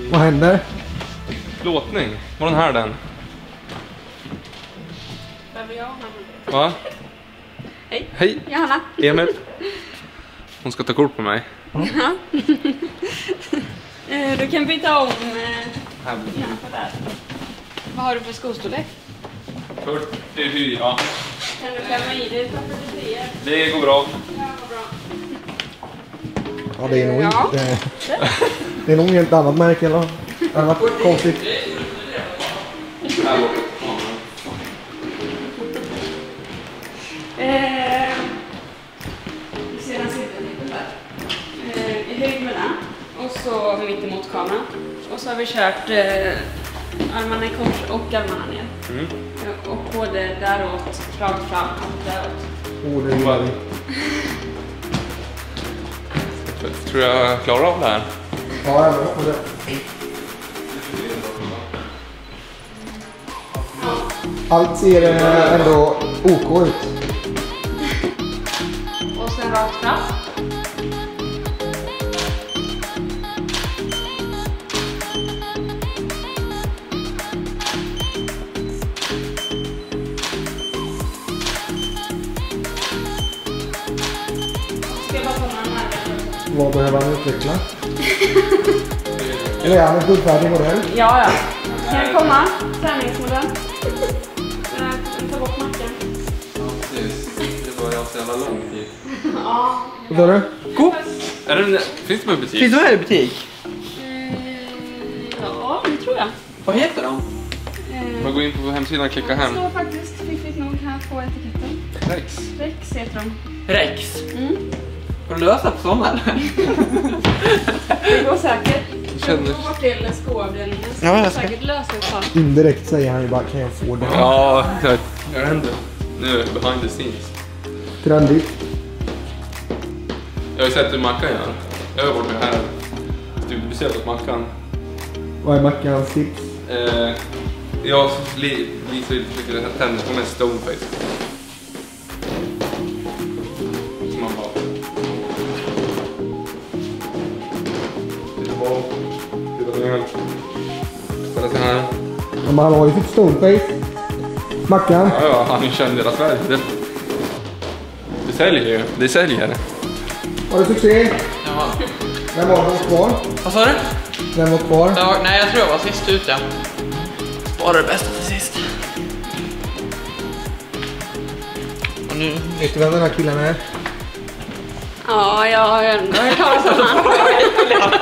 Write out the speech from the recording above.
Vad händer? Plåtning. Var den här den? Behöver jag ha Va? Hej. Hej. Johanna. Emil. Hon ska ta kort på mig. Ja. Du kan byta om Här blir det. där. Vad har du för skostorlek? 44. Ja. Kan du klämma i dig på 43? Det går bra. Ja, vad bra. Ja, det är nog Ja. inte... Det är nog ett annat märke eller? Det har varit konstigt. Här borta. Vi ser den sidan där. I höjd med den. Och så mitt emot kameran. Och så har vi kört armarna i kors och armarna ner. Mm. Och både däråt, rakt fram och däråt. Det gillar vi. Tror jag klarar av det här. Ja, jag vet det. Allt ser ändå OK ut. Och sen rakt fram. Ska jag bara komma närmare? Vad behöver han utveckla? Eller är han en fullfärdig modell? Ja, ja. Kan jag komma? Träningsmodell. Ta bort macken. Ja, precis. Det var jag så jävla lång tid. Ja. Vad sa du? Cool. Finns det på butik? Finns det här i butik? Ja, det tror jag. Vad heter de? Man går in på hemsidan och klickar Det hem. står faktiskt fiffigt nog här på etiketten. Rex. Rex heter de. Rex. Mm. Får du lösa på sådana eller? Det går säkert. Känner- Du går till skoavdelningen. Så Ja, jag ja, ska. säkert lösa ett par. Indirekt säger han ju bara, kan jag få det? Ja, jag vet inte. Nu behind the scenes. Trendigt. Jag har ju sett hur Mackan gör. Jag har varit med här. Studiebesök hos Mackan. Vad är Mackans tips? Jag Lisa försöker tända på med stoneface. Som man bara... Titta på. Titta ner. Kolla så här. Men han har ju sitt stoneface. Mackan. Ja, han är känd i hela Sverige. Det säljer ju. Det säljer. Har du succé? Ja. Vem var det kvar? Vad sa du? Vem var kvar? Ja, nej, jag tror jag var sist ut, ja. Spara det bästa till sist. Och nu... Vet du vem den här killen är? Ja, jag har ändå hört talas om han.